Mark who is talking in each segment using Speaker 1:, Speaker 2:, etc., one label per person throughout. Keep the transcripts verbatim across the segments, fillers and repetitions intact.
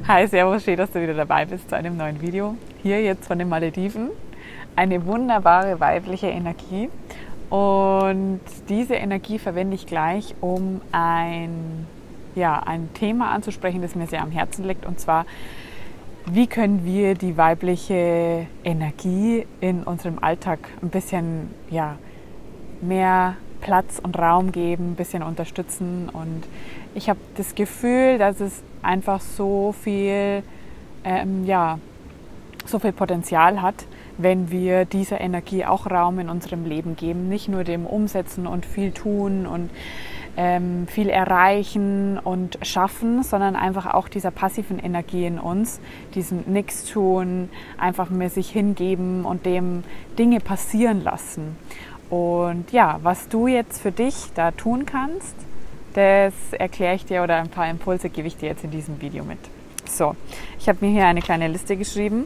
Speaker 1: Hi, servus, schön, dass du wieder dabei bist zu einem neuen Video. Hier jetzt von den Malediven. Eine wunderbare weibliche Energie. Und diese Energie verwende ich gleich, um ein, ja, ein Thema anzusprechen, das mir sehr am Herzen liegt. Und zwar, wie können wir die weibliche Energie in unserem Alltag ein bisschen ja, mehr Platz und Raum geben, ein bisschen unterstützen. Und ich habe das Gefühl, dass es einfach so viel, ähm, ja, so viel Potenzial hat, wenn wir dieser Energie auch Raum in unserem Leben geben. Nicht nur dem Umsetzen und viel tun und ähm, viel erreichen und schaffen, sondern einfach auch dieser passiven Energie in uns, diesem Nichtstun, einfach mehr sich hingeben und dem Dinge passieren lassen. Und ja, was du jetzt für dich da tun kannst, das erkläre ich dir oder ein paar Impulse gebe ich dir jetzt in diesem Video mit. So, ich habe mir hier eine kleine Liste geschrieben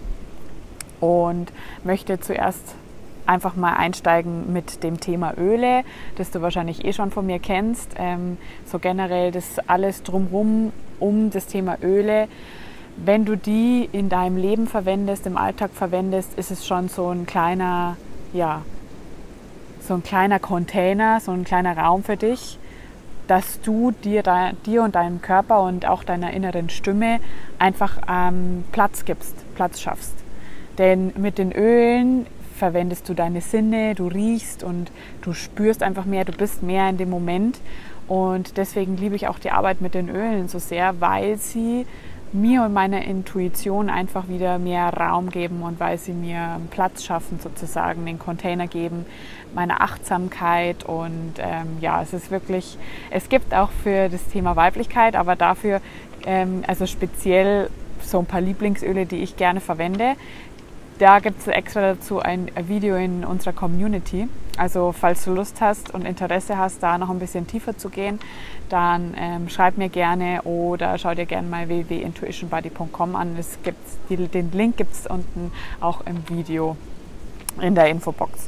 Speaker 1: und möchte zuerst einfach mal einsteigen mit dem Thema Öle, das du wahrscheinlich eh schon von mir kennst. Ähm, so generell das alles drumherum um das Thema Öle. Wenn du die in deinem Leben verwendest, im Alltag verwendest, ist es schon so ein kleiner, ja, so ein kleiner Container, so ein kleiner Raum für dich, dass du dir, dir und deinem Körper und auch deiner inneren Stimme einfach ähm, Platz gibst, Platz schaffst. Denn mit den Ölen verwendest du deine Sinne, du riechst und du spürst einfach mehr, du bist mehr in dem Moment. Und deswegen liebe ich auch die Arbeit mit den Ölen so sehr, weil sie mir und meiner Intuition einfach wieder mehr Raum geben und weil sie mir Platz schaffen, sozusagen den Container geben, meine Achtsamkeit. Und ähm, ja, es ist wirklich, es gibt auch für das Thema Weiblichkeit, aber dafür ähm, also speziell so ein paar Lieblingsöle, die ich gerne verwende. Da gibt es extra dazu ein Video in unserer Community. Also falls du Lust hast und Interesse hast, da noch ein bisschen tiefer zu gehen, dann ähm, schreib mir gerne oder schau dir gerne mal w w w punkt intuition body punkt com an. Es gibt's, die, den Link gibt es unten auch im Video in der Infobox.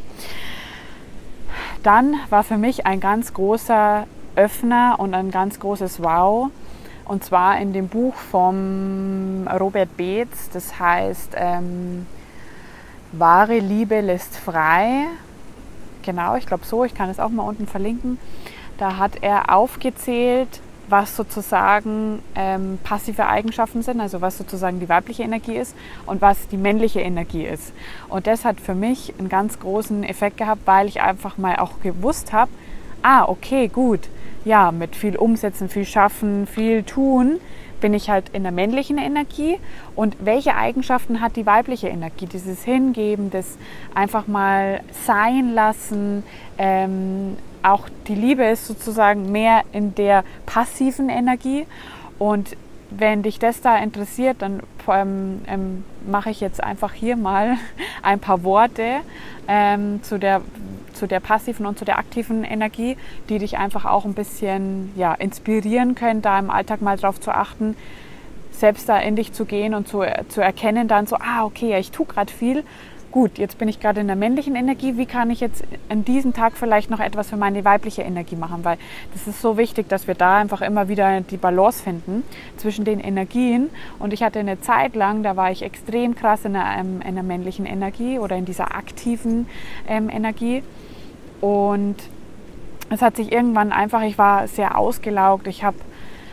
Speaker 1: Dann war für mich ein ganz großer Öffner und ein ganz großes Wow. Und zwar in dem Buch von Robert Beetz, das heißt ähm, Wahre Liebe lässt frei. Genau, ich glaube so, ich kann es auch mal unten verlinken. Da hat er aufgezählt, was sozusagen ähm, passive Eigenschaften sind, also was sozusagen die weibliche Energie ist und was die männliche Energie ist. Und das hat für mich einen ganz großen Effekt gehabt, weil ich einfach mal auch gewusst habe, ah, okay, gut, ja, mit viel Umsetzen, viel Schaffen, viel Tun, bin ich halt in der männlichen Energie. Und welche Eigenschaften hat die weibliche Energie? Dieses Hingeben, das einfach mal sein lassen. Ähm, auch die Liebe ist sozusagen mehr in der passiven Energie. Und wenn dich das da interessiert, dann ähm, ähm, mache ich jetzt einfach hier mal ein paar Worte ähm, zu der zu der passiven und zu der aktiven Energie, die dich einfach auch ein bisschen ja, inspirieren können, da im Alltag mal drauf zu achten, selbst da in dich zu gehen und zu, zu erkennen dann so, ah okay, ja, ich tue gerade viel, gut, jetzt bin ich gerade in der männlichen Energie, wie kann ich jetzt an diesem Tag vielleicht noch etwas für meine weibliche Energie machen, weil das ist so wichtig, dass wir da einfach immer wieder die Balance finden zwischen den Energien. Und ich hatte eine Zeit lang, da war ich extrem krass in der, ähm, in der männlichen Energie oder in dieser aktiven ähm, Energie. Und es hat sich irgendwann einfach, ich war sehr ausgelaugt, ich habe,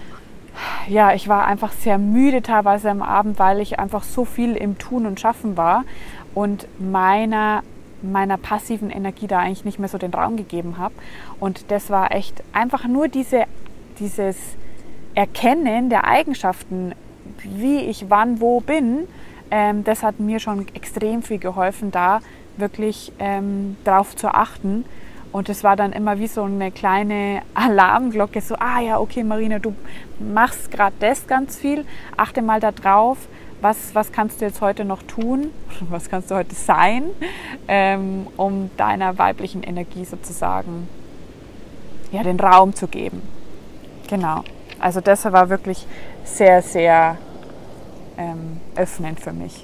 Speaker 1: ja, ich war einfach sehr müde teilweise am Abend, weil ich einfach so viel im Tun und Schaffen war und meiner, meiner passiven Energie da eigentlich nicht mehr so den Raum gegeben habe. Und das war echt einfach nur diese, dieses Erkennen der Eigenschaften, wie ich wann wo bin, ähm, das hat mir schon extrem viel geholfen, da wirklich ähm, drauf zu achten. Und es war dann immer wie so eine kleine Alarmglocke, so, ah ja, okay Marina, du machst gerade das ganz viel, achte mal da drauf, was, was kannst du jetzt heute noch tun, was kannst du heute sein, ähm, um deiner weiblichen Energie sozusagen ja, den Raum zu geben. Genau, also das war wirklich sehr, sehr ähm, öffnend für mich.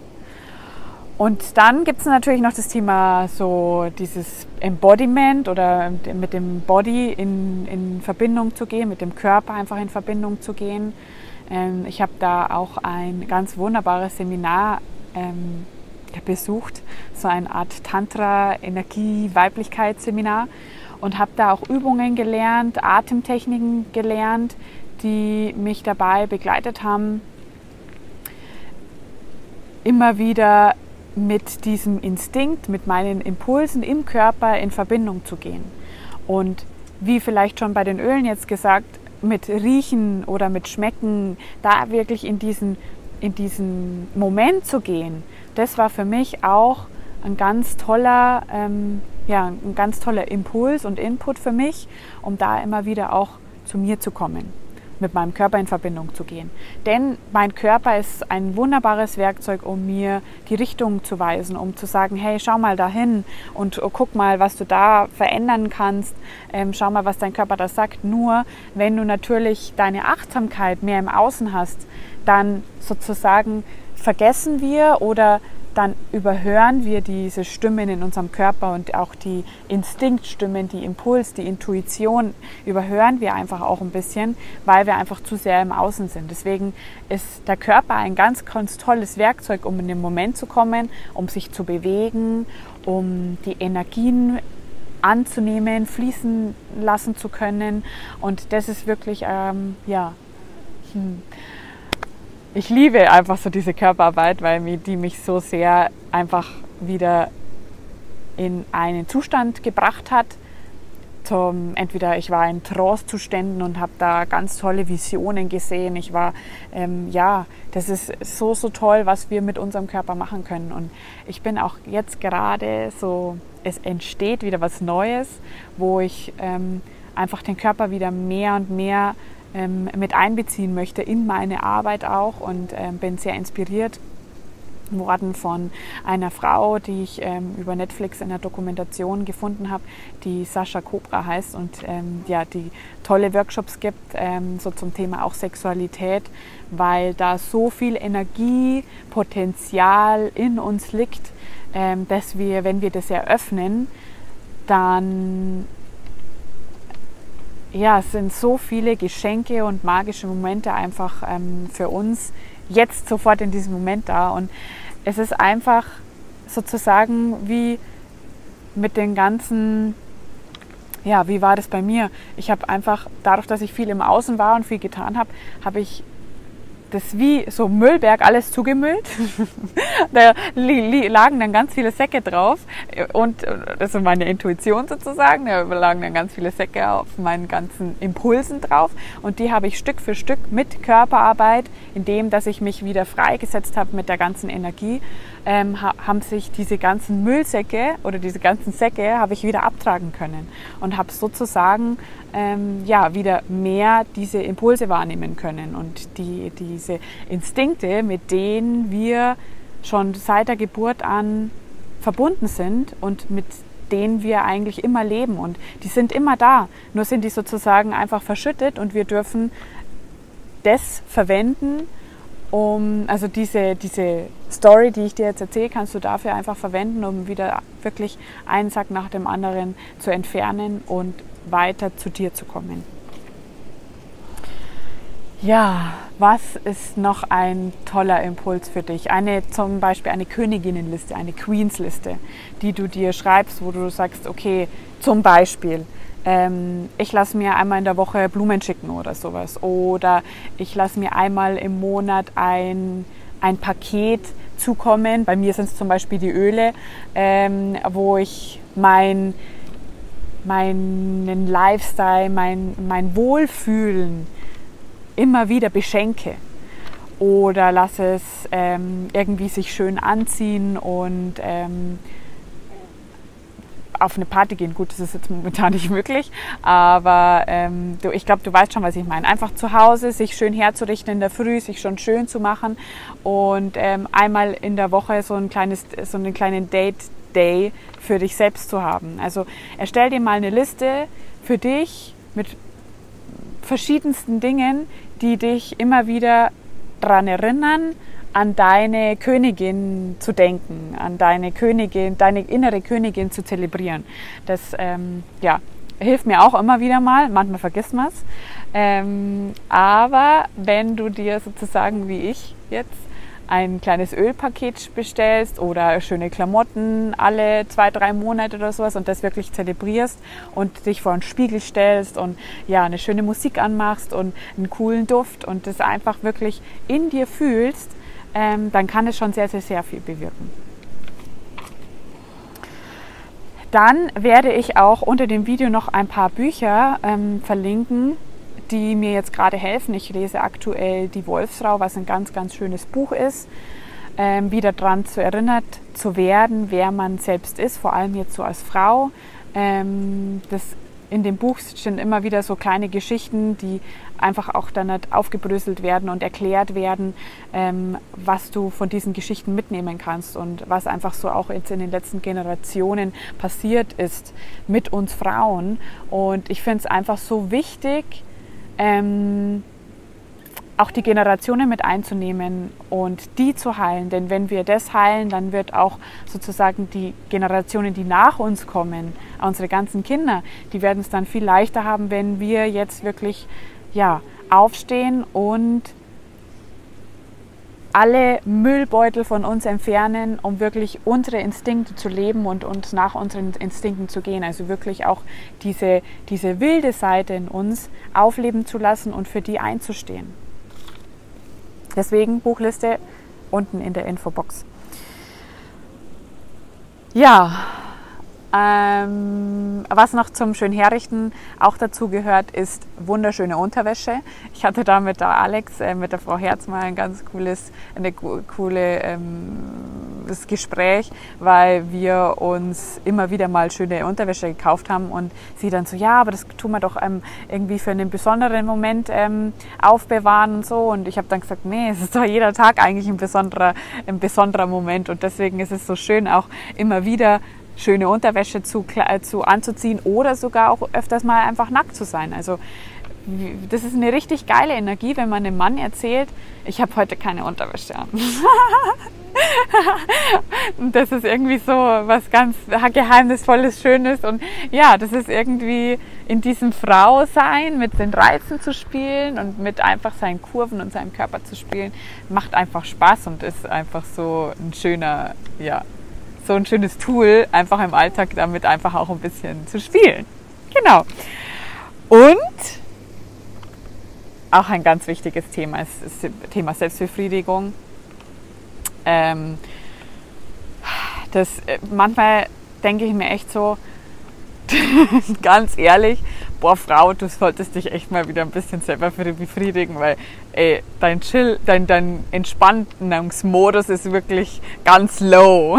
Speaker 1: Und dann gibt es natürlich noch das Thema so dieses Embodiment oder mit dem Body in, in Verbindung zu gehen, mit dem Körper einfach in Verbindung zu gehen. Ähm, ich habe da auch ein ganz wunderbares Seminar ähm, besucht, so eine Art Tantra-Energie-Weiblichkeitsseminar und habe da auch Übungen gelernt, Atemtechniken gelernt, die mich dabei begleitet haben, immer wieder mit diesem Instinkt, mit meinen Impulsen im Körper in Verbindung zu gehen. Und wie vielleicht schon bei den Ölen jetzt gesagt, mit Riechen oder mit Schmecken, da wirklich in diesen, in diesen Moment zu gehen, das war für mich auch ein ganz toller, ähm, ja, ein ganz toller Impuls und Input für mich, um da immer wieder auch zu mir zu kommen, mit meinem Körper in Verbindung zu gehen. Denn mein Körper ist ein wunderbares Werkzeug, um mir die Richtung zu weisen, um zu sagen, hey, schau mal dahin und guck mal, was du da verändern kannst. Ähm, schau mal, was dein Körper da sagt. Nur wenn du natürlich deine Achtsamkeit mehr im Außen hast, dann sozusagen vergessen wir oder dann überhören wir diese Stimmen in unserem Körper und auch die Instinktstimmen, die Impuls, die Intuition überhören wir einfach auch ein bisschen, weil wir einfach zu sehr im Außen sind. Deswegen ist der Körper ein ganz, ganz tolles Werkzeug, um in den Moment zu kommen, um sich zu bewegen, um die Energien anzunehmen, fließen lassen zu können. Und das ist wirklich, ähm, ja, hm. Ich liebe einfach so diese Körperarbeit, weil die mich so sehr einfach wieder in einen Zustand gebracht hat. Zum, entweder ich war in Trance-Zuständen und habe da ganz tolle Visionen gesehen. Ich war, ähm, ja, das ist so, so toll, was wir mit unserem Körper machen können. Und ich bin auch jetzt gerade so, es entsteht wieder was Neues, wo ich ähm, einfach den Körper wieder mehr und mehr mit einbeziehen möchte in meine Arbeit auch und ähm, bin sehr inspiriert worden von einer Frau, die ich ähm, über Netflix in einer Dokumentation gefunden habe, die Sascha Cobra heißt und ähm, ja, die tolle Workshops gibt, ähm, so zum Thema auch Sexualität, weil da so viel Energiepotenzial in uns liegt, ähm, dass wir, wenn wir das eröffnen, dann ja, es sind so viele Geschenke und magische Momente einfach ähm, für uns jetzt sofort in diesem Moment da. Und es ist einfach sozusagen wie mit den ganzen, ja, wie war das bei mir? Ich habe einfach, dadurch, dass ich viel im Außen war und viel getan habe, habe ich das wie so Müllberg alles zugemüllt. Da lagen dann ganz viele Säcke drauf und das ist meine Intuition sozusagen, da lagen dann ganz viele Säcke auf meinen ganzen Impulsen drauf und die habe ich Stück für Stück mit Körperarbeit, indem dass ich mich wieder freigesetzt habe mit der ganzen Energie, ähm, haben sich diese ganzen Müllsäcke oder diese ganzen Säcke habe ich wieder abtragen können und habe sozusagen ähm, ja, wieder mehr diese Impulse wahrnehmen können und die, diese Instinkte, mit denen wir schon seit der Geburt an verbunden sind und mit denen wir eigentlich immer leben und die sind immer da, nur sind die sozusagen einfach verschüttet und wir dürfen das verwenden, um, also diese, diese Story, die ich dir jetzt erzähle, kannst du dafür einfach verwenden, um wieder wirklich einen Sack nach dem anderen zu entfernen und weiter zu dir zu kommen. Ja, was ist noch ein toller Impuls für dich? Eine, zum Beispiel eine Königinnenliste, eine Queensliste, die du dir schreibst, wo du sagst, okay, zum Beispiel, ähm, ich lasse mir einmal in der Woche Blumen schicken oder sowas. Oder ich lasse mir einmal im Monat ein, ein Paket zukommen. Bei mir sind es zum Beispiel die Öle, ähm, wo ich mein, meinen Lifestyle, mein, mein Wohlfühlen immer wieder beschenke oder lasse es ähm, irgendwie sich schön anziehen und ähm, auf eine Party gehen. Gut, das ist jetzt momentan nicht möglich, aber ähm, du, ich glaube, du weißt schon, was ich meine. Einfach zu Hause sich schön herzurichten in der Früh, sich schon schön zu machen und ähm, einmal in der Woche so ein kleines, so einen kleinen Date-Day für dich selbst zu haben. Also erstell dir mal eine Liste für dich mit verschiedensten Dingen, die dich immer wieder daran erinnern, an deine Königin zu denken, an deine Königin, deine innere Königin zu zelebrieren. Das ähm, ja, hilft mir auch immer wieder mal, manchmal vergisst man es. Ähm, aber wenn du dir sozusagen wie ich jetzt ein kleines Ölpaket bestellst oder schöne Klamotten alle zwei, drei Monate oder sowas und das wirklich zelebrierst und dich vor einen Spiegel stellst und ja, eine schöne Musik anmachst und einen coolen Duft und das einfach wirklich in dir fühlst, ähm, dann kann es schon sehr, sehr, sehr viel bewirken. Dann werde ich auch unter dem Video noch ein paar Bücher ähm, verlinken, die mir jetzt gerade helfen. Ich lese aktuell Die Wolfsfrau, was ein ganz, ganz schönes Buch ist, ähm, wieder daran zu erinnert zu werden, wer man selbst ist, vor allem jetzt so als Frau. Ähm, das, in dem Buch stehen immer wieder so kleine Geschichten, die einfach auch dann nicht aufgebröselt werden und erklärt werden, ähm, was du von diesen Geschichten mitnehmen kannst und was einfach so auch jetzt in den letzten Generationen passiert ist mit uns Frauen. Und ich finde es einfach so wichtig, Ähm, auch die Generationen mit einzunehmen und die zu heilen. Denn wenn wir das heilen, dann wird auch sozusagen die Generationen, die nach uns kommen, unsere ganzen Kinder, die werden es dann viel leichter haben, wenn wir jetzt wirklich ja, aufstehen und alle Müllbeutel von uns entfernen, um wirklich unsere Instinkte zu leben und uns nach unseren Instinkten zu gehen. Also wirklich auch diese, diese wilde Seite in uns aufleben zu lassen und für die einzustehen. Deswegen Buchliste unten in der Infobox. Ja, ähm, was noch zum Schönherrichten auch dazu gehört, ist wunderschöne Unterwäsche. Ich hatte da mit der Alex, äh, mit der Frau Herz mal ein ganz cooles, eine coole ähm, das Gespräch, weil wir uns immer wieder mal schöne Unterwäsche gekauft haben und sie dann so, ja, aber das tun wir doch ähm, irgendwie für einen besonderen Moment ähm, aufbewahren und so. Und ich habe dann gesagt, nee, es ist doch jeder Tag eigentlich ein besonderer, ein besonderer Moment und deswegen ist es so schön, auch immer wieder schöne Unterwäsche zu, zu anzuziehen oder sogar auch öfters mal einfach nackt zu sein. Also das ist eine richtig geile Energie, wenn man einem Mann erzählt, ich habe heute keine Unterwäsche an. Und das ist irgendwie so was ganz Geheimnisvolles, Schönes und ja, das ist irgendwie in diesem Frausein mit den Reizen zu spielen und mit einfach seinen Kurven und seinem Körper zu spielen, macht einfach Spaß und ist einfach so ein schöner, ja, so ein schönes Tool, einfach im Alltag damit einfach auch ein bisschen zu spielen. Genau. Und auch ein ganz wichtiges Thema ist das Thema Selbstbefriedigung. Ähm, das, manchmal denke ich mir echt so, ganz ehrlich, boah Frau, du solltest dich echt mal wieder ein bisschen selber befriedigen, weil ey, dein Chill, dein, dein Entspannungsmodus ist wirklich ganz low.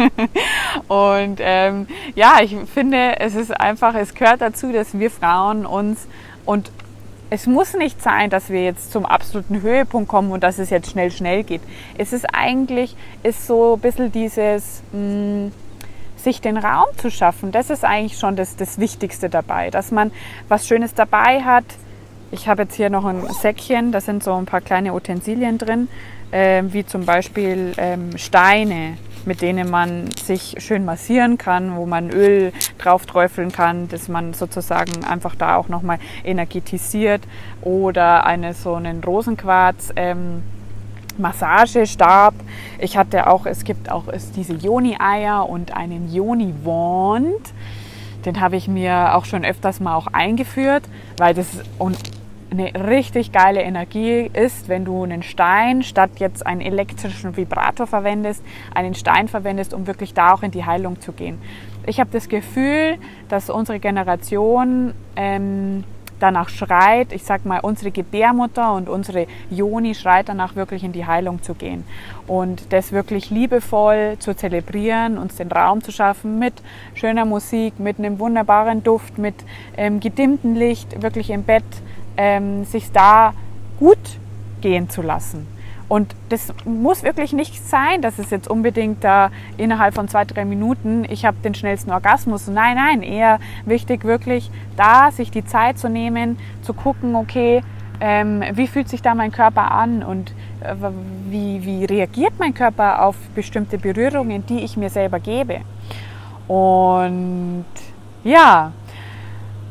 Speaker 1: Und ähm, ja, ich finde, es ist einfach, es gehört dazu, dass wir Frauen uns und es muss nicht sein, dass wir jetzt zum absoluten Höhepunkt kommen und dass es jetzt schnell, schnell geht. Es ist eigentlich, ist so ein bisschen dieses, mh, sich den Raum zu schaffen. Das ist eigentlich schon das, das Wichtigste dabei, dass man was Schönes dabei hat. Ich habe jetzt hier noch ein Säckchen, da sind so ein paar kleine Utensilien drin, äh, wie zum Beispiel ähm, Steine, mit denen man sich schön massieren kann, wo man Öl drauf träufeln kann, dass man sozusagen einfach da auch nochmal energetisiert oder eine, so einen Rosenquarz ähm, Massagestab. Ich hatte auch, es gibt auch ist diese Yoni-Eier und einen Yoni-Wand. Den habe ich mir auch schon öfters mal auch eingeführt, weil das und eine richtig geile Energie ist, wenn du einen Stein statt jetzt einen elektrischen Vibrator verwendest, einen Stein verwendest, um wirklich da auch in die Heilung zu gehen. Ich habe das Gefühl, dass unsere Generation ähm, danach schreit, ich sag mal, unsere Gebärmutter und unsere Yoni schreit danach wirklich in die Heilung zu gehen und das wirklich liebevoll zu zelebrieren, uns den Raum zu schaffen mit schöner Musik, mit einem wunderbaren Duft, mit ähm, gedimmtem Licht, wirklich im Bett, ähm, sich da gut gehen zu lassen. Und das muss wirklich nicht sein, dass es jetzt unbedingt da innerhalb von zwei, drei Minuten, ich habe den schnellsten Orgasmus. Nein, nein, eher wichtig wirklich da, sich die Zeit zu nehmen, zu gucken, okay, ähm, wie fühlt sich da mein Körper an und äh, wie, wie reagiert mein Körper auf bestimmte Berührungen, die ich mir selber gebe. Und ja,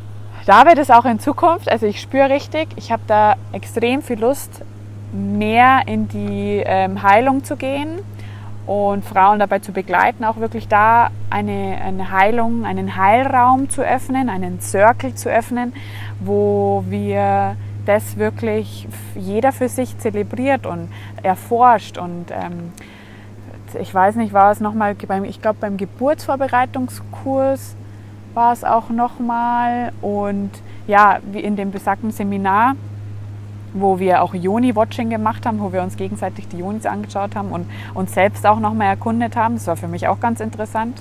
Speaker 1: da wird es auch in Zukunft, also ich spüre richtig, ich habe da extrem viel Lust, mehr in die ähm, Heilung zu gehen und Frauen dabei zu begleiten, auch wirklich da eine, eine Heilung, einen Heilraum zu öffnen, einen Circle zu öffnen, wo wir das wirklich jeder für sich zelebriert und erforscht. Und ähm, ich weiß nicht, war es nochmal, ich glaube beim Geburtsvorbereitungskurs war es auch nochmal, und ja, wie in dem besagten Seminar, wo wir auch Yoni-Watching gemacht haben, wo wir uns gegenseitig die Yonis angeschaut haben und uns selbst auch nochmal erkundet haben. Das war für mich auch ganz interessant.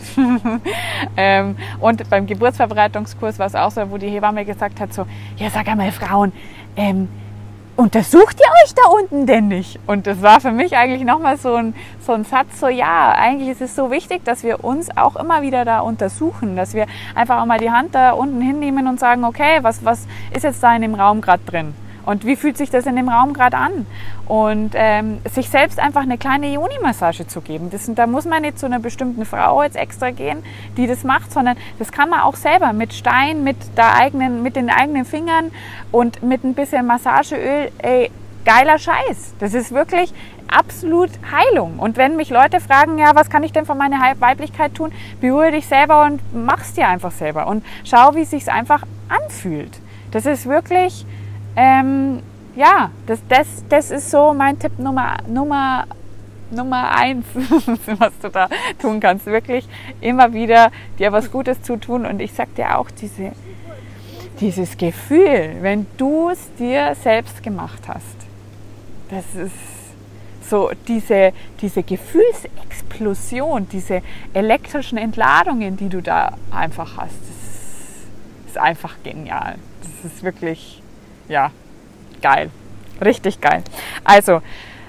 Speaker 1: ähm, und beim Geburtsvorbereitungskurs war es auch so, wo die Hebamme gesagt hat, so, ja, sag einmal Frauen, ähm, untersucht ihr euch da unten denn nicht? Und das war für mich eigentlich nochmal so ein, so ein Satz, so ja, eigentlich ist es so wichtig, dass wir uns auch immer wieder da untersuchen, dass wir einfach auch mal die Hand da unten hinnehmen und sagen, okay, was, was ist jetzt da in dem Raum gerade drin? Und wie fühlt sich das in dem Raum gerade an? Und ähm, sich selbst einfach eine kleine Yoni-Massage zu geben. Das, da muss man nicht zu einer bestimmten Frau jetzt extra gehen, die das macht, sondern das kann man auch selber mit Stein, mit, der eigenen, mit den eigenen Fingern und mit ein bisschen Massageöl. Ey, geiler Scheiß. Das ist wirklich absolut Heilung. Und wenn mich Leute fragen, ja, was kann ich denn für meine Weiblichkeit tun, berühre dich selber und mach's dir einfach selber. Und schau, wie es sich einfach anfühlt. Das ist wirklich... Ähm, ja, das, das, das ist so mein Tipp Nummer, Nummer, Nummer eins, was du da tun kannst. Wirklich immer wieder dir was Gutes zu tun. Und ich sag dir auch, diese, dieses Gefühl, wenn du es dir selbst gemacht hast, das ist so diese, diese Gefühlsexplosion, diese elektrischen Entladungen, die du da einfach hast. Das ist einfach genial. Das ist wirklich... Ja, geil. Richtig geil. Also,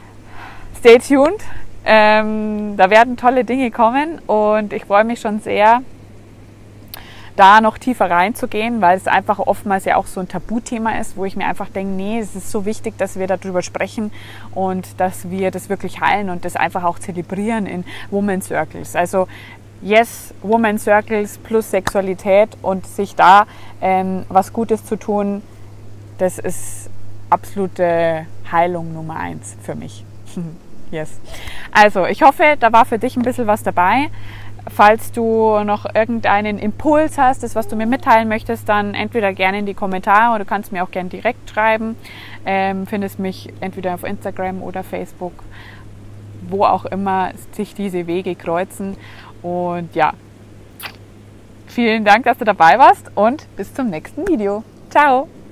Speaker 1: stay tuned. Ähm, da werden tolle Dinge kommen und ich freue mich schon sehr, da noch tiefer reinzugehen, weil es einfach oftmals ja auch so ein Tabuthema ist, wo ich mir einfach denke, nee, es ist so wichtig, dass wir darüber sprechen und dass wir das wirklich heilen und das einfach auch zelebrieren in Woman Circles. Also, yes, Woman Circles plus Sexualität und sich da ähm, was Gutes zu tun, das ist absolute Heilung Nummer eins für mich. Yes. Also, ich hoffe, da war für dich ein bisschen was dabei. Falls du noch irgendeinen Impuls hast, das, was du mir mitteilen möchtest, dann entweder gerne in die Kommentare oder du kannst mir auch gerne direkt schreiben. Ähm, findest mich entweder auf Instagram oder Facebook, wo auch immer sich diese Wege kreuzen. Und ja, vielen Dank, dass du dabei warst und bis zum nächsten Video. Ciao!